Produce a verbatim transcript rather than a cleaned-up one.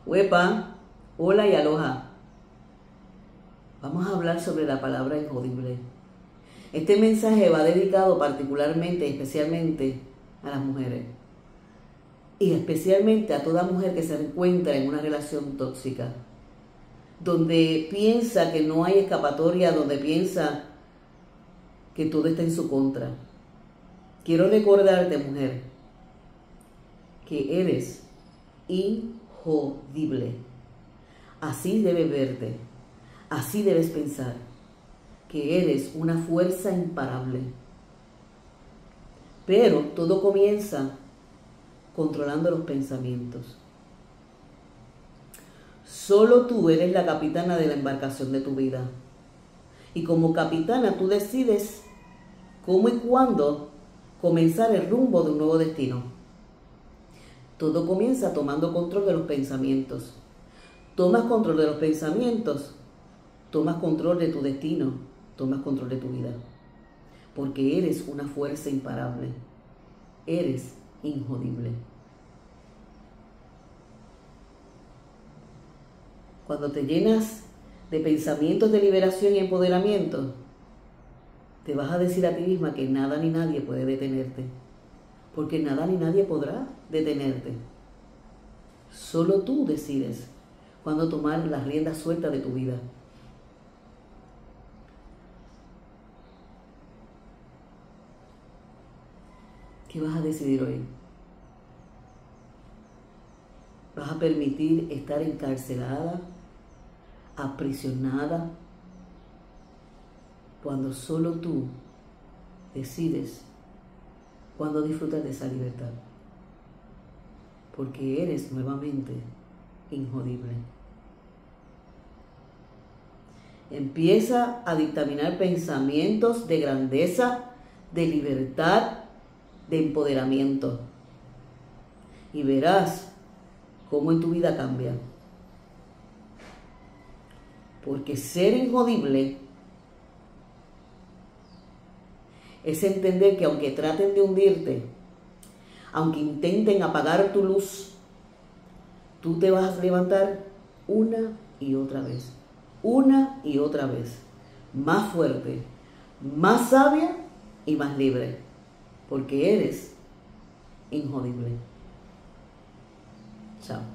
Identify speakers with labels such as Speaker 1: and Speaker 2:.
Speaker 1: Huepa, hola y aloha. Vamos a hablar sobre la palabra injodible. Este mensaje va dedicado particularmente, especialmente a las mujeres. Y especialmente a toda mujer que se encuentra en una relación tóxica. Donde piensa que no hay escapatoria, donde piensa que todo está en su contra. Quiero recordarte, mujer, que eres injodible. Así debes verte, así debes pensar, que eres una fuerza imparable. Pero todo comienza controlando los pensamientos. Solo tú eres la capitana de la embarcación de tu vida. Y como capitana tú decides cómo y cuándo comenzar el rumbo de un nuevo destino. Todo comienza tomando control de los pensamientos. Tomas control de los pensamientos, tomas control de tu destino, tomas control de tu vida. Porque eres una fuerza imparable. Eres injodible. Cuando te llenas de pensamientos de liberación y empoderamiento, te vas a decir a ti misma que nada ni nadie puede detenerte. Porque nada ni nadie podrá detenerte. Solo tú decides cuándo tomar las riendas sueltas de tu vida. ¿Qué vas a decidir hoy? ¿Vas a permitir estar encarcelada, aprisionada, cuando solo tú decides cuándo disfrutar de esa libertad? Porque eres nuevamente injodible. Empieza a dictaminar pensamientos de grandeza, de libertad, de empoderamiento. Y verás cómo en tu vida cambia. Porque ser injodible es entender que aunque traten de hundirte, aunque intenten apagar tu luz, tú te vas a levantar una y otra vez. Una y otra vez. Más fuerte, más sabia y más libre. Porque eres injodible. Chao.